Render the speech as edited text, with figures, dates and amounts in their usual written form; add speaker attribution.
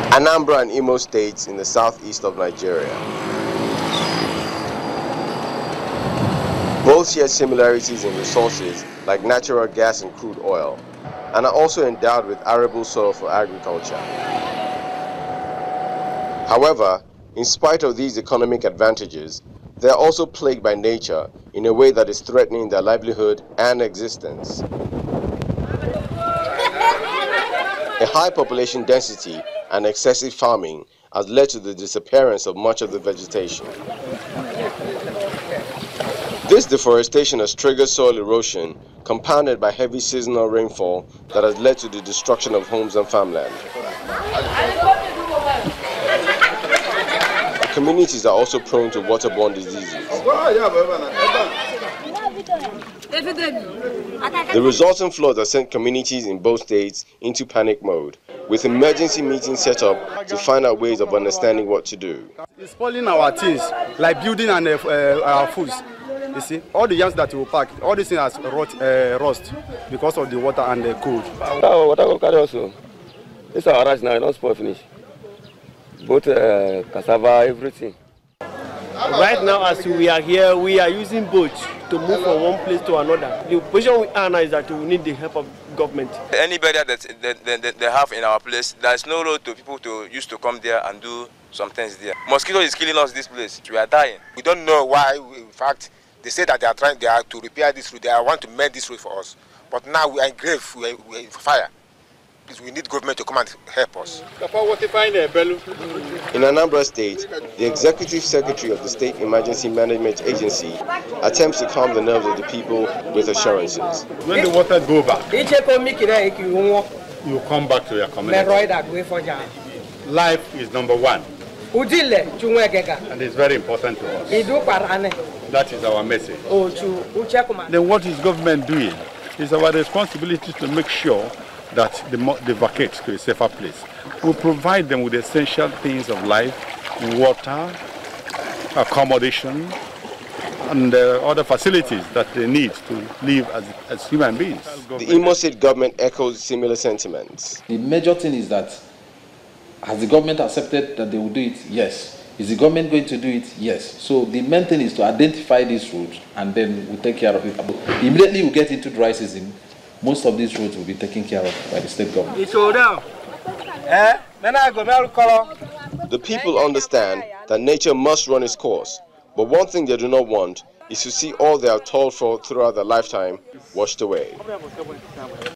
Speaker 1: Anambra and Imo states in the southeast of Nigeria. Both share similarities in resources like natural gas and crude oil, and are also endowed with arable soil for agriculture. However, in spite of these economic advantages, they are also plagued by nature in a way that is threatening their livelihood and existence. A high population density and excessive farming has led to the disappearance of much of the vegetation. This deforestation has triggered soil erosion, compounded by heavy seasonal rainfall that has led to the destruction of homes and farmland. The communities are also prone to waterborne diseases. The resulting floods have sent communities in both states into panic mode, with emergency meetings set up to find out ways of understanding what to do.
Speaker 2: It's spoiling our things, like building and our foods. You see, all the yams that we pack, all these things has rust because of the water and the cold.
Speaker 3: Water will carry also. This is our rice now, not spoil finish. Both cassava, everything.
Speaker 4: Right now, as we are here, we are using boats to move from one place to another. The position we are now is that we need the help of government.
Speaker 5: Anybody that they have in our place, there is no road to people to used to come there and do some things there. Mosquito is killing us this place. We are dying.
Speaker 6: We don't know why. In fact, they say that they are to repair this road. They want to mend this road for us. But now we are in grave. We are in fire. Please, we need government to come and help us.
Speaker 1: In Anambra State, the Executive Secretary of the State Emergency Management Agency attempts to calm the nerves of the people with assurances.
Speaker 2: When the water go back, you come back to your community. Life is number one. And it's very important to us. That is our message. Then what is government doing? It's our responsibility to make sure that they vacate to a safer place. We provide them with essential things of life, water, accommodation, and other facilities that they need to live as human beings.
Speaker 1: The Imo State government echoes similar sentiments.
Speaker 7: The major thing is that, has the government accepted that they will do it? Yes. Is the government going to do it? Yes. So the main thing is to identify these roads and then we'll take care of it. Immediately we get into dry season, most of these roads will be taken care of by the state government.
Speaker 1: The people understand that nature must run its course, but one thing they do not want is to see all they have toiled for throughout their lifetime washed away.